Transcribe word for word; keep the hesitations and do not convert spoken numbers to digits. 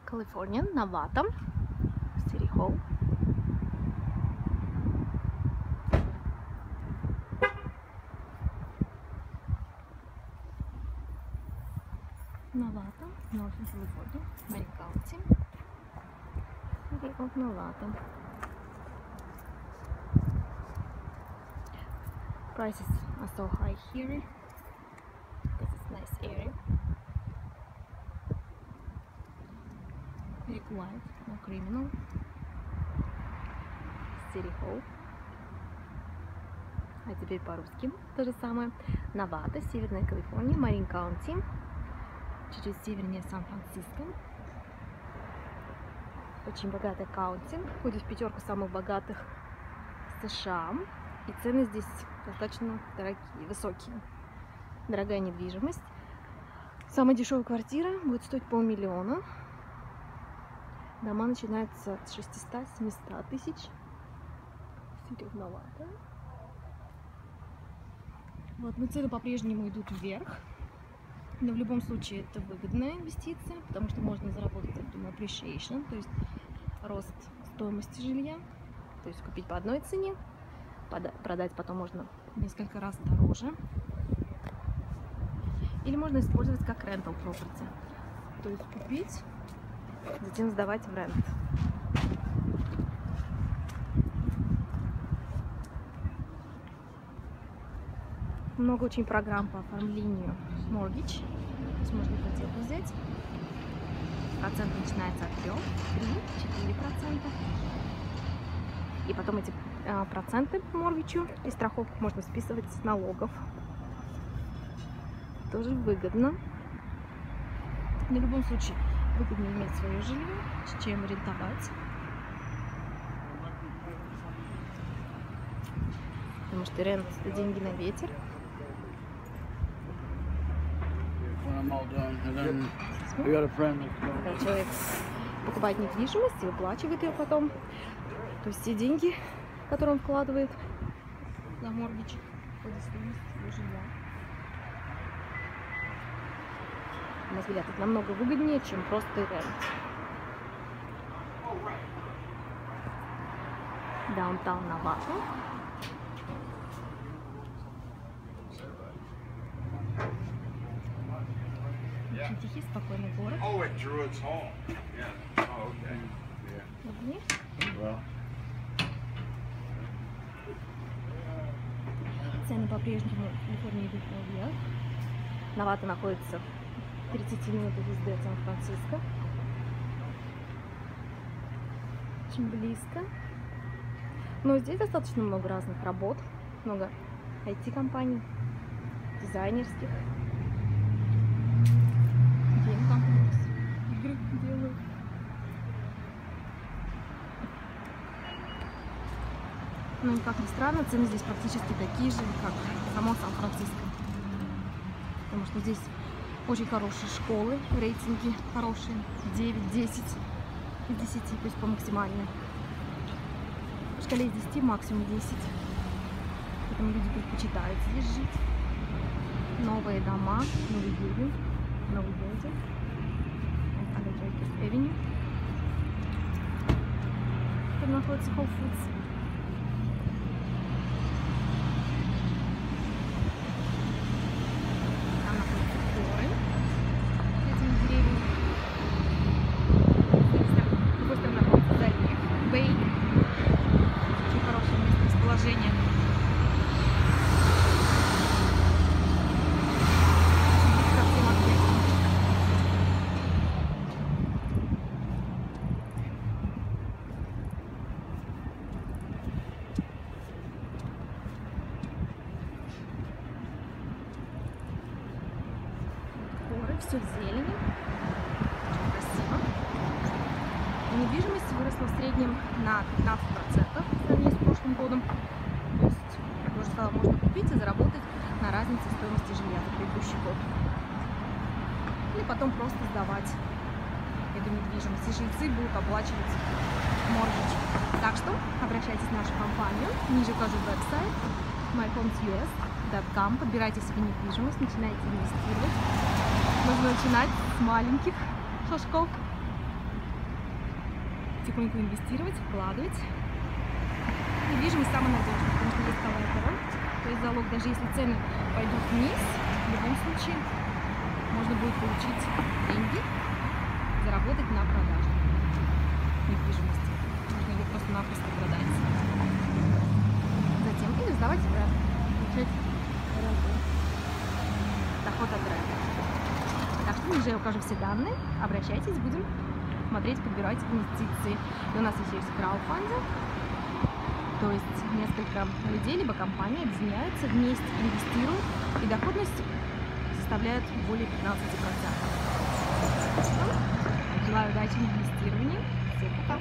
California, Novato, City Hall. Novato, Northern California, Marin County, City of Novato. Prices are so high here because it's a nice area. Very quiet, no criminal. City Hall. А теперь по-русски то же самое. Новато, Северная Калифорния, Марин Каунти, чуть-чуть севернее Сан-Франциско. Очень богатая каунти, входит в пятерку самых богатых США. И цены здесь достаточно дорогие, высокие. Дорогая недвижимость. Самая дешевая квартира будет стоить полмиллиона. Дома начинаются от шестисот-семисот тысяч. City of Novato. Вот, но цены по-прежнему идут вверх. Но в любом случае это выгодная инвестиция, потому что можно заработать, я думаю, appreciation, то есть рост стоимости жилья. То есть купить по одной цене, продать потом можно несколько раз дороже. Или можно использовать как rental property. То есть купить, затем сдавать в рент. Много очень программ по оформлению mortgage. То есть можно ипотеку взять. Процент начинается от трёх, три-четыре процента. И потом эти а, проценты mortgage и страховку можно списывать с налогов. Тоже выгодно. В любом случае выгодно иметь свое жилье, чем арендовать. Потому что рент — это деньги на ветер. Когда человек покупает недвижимость и выплачивает ее потом, то есть все деньги, которые он вкладывает на моргидж, входят в стоимость его жилья. На мой взгляд, это намного выгоднее, чем просто рент. Даунтаун Новато. Очень тихий, спокойный город. Цены по-прежнему в Калифорнии идут вверх. Новато находится в тридцати минутах езды от Сан-Франциско. Очень близко. Но здесь достаточно много разных работ. Много ай ти-компаний, дизайнерских. Игры делают. Ну и как ни странно, цены здесь практически такие же, как само Сан-Франциско. Потому что здесь очень хорошие школы, рейтинги хорошие, девять, десять из десяти, то есть по максимальной. В шкале из десяти максимум десять. Поэтому люди предпочитают здесь жить. Новые дома, новый билдинг, новый билдинг. Avenue. Там находится Whole Foods. Там находятся горы с этими деревьями. С другой стороны находится залив, Бэй. Очень хорошее место расположения. Все в зелени, очень красиво. Недвижимость выросла в среднем на пятнадцать процентов в сравнении с прошлым годом. То есть, как я уже сказала, можно купить и заработать на разнице стоимости жилья за предыдущий год. Или потом просто сдавать эту недвижимость, и жильцы будут оплачивать mortgage. Так что обращайтесь в нашу компанию, ниже укажу веб-сайт my homes u s dot com, подбирайте себе недвижимость, начинайте инвестировать. Нужно начинать с маленьких шажков. потихоньку инвестировать, вкладывать. Недвижимость самая надежная, потому что есть коллектор. То есть залог, даже если цены пойдут вниз, в любом случае можно будет получить деньги, заработать на продаже недвижимости. Можно ее просто-напросто продать. Затем или сдавать в рент, получать доход от рента. Так что ниже я укажу все данные. Обращайтесь, будем смотреть, подбирать инвестиции. И у нас еще есть краудфандинг. То есть несколько людей, либо компании объединяются, вместе инвестируют, и доходность составляет более пятнадцати процентов. Желаю удачи в инвестировании. Всем пока!